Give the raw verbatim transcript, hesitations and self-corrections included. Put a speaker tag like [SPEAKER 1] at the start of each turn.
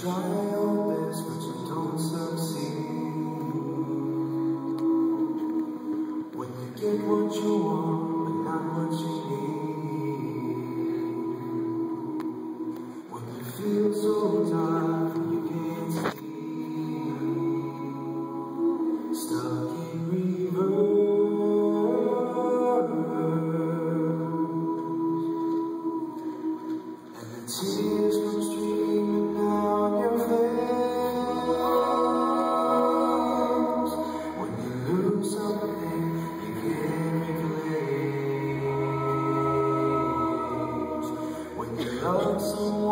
[SPEAKER 1] try your best, but you don't succeed. When you get what you want, but not what you need. When you feel so tired, you can't sleep. Stuck in reverse, and the tears come streaming down your face. When you lose something you can't replace. When you love someone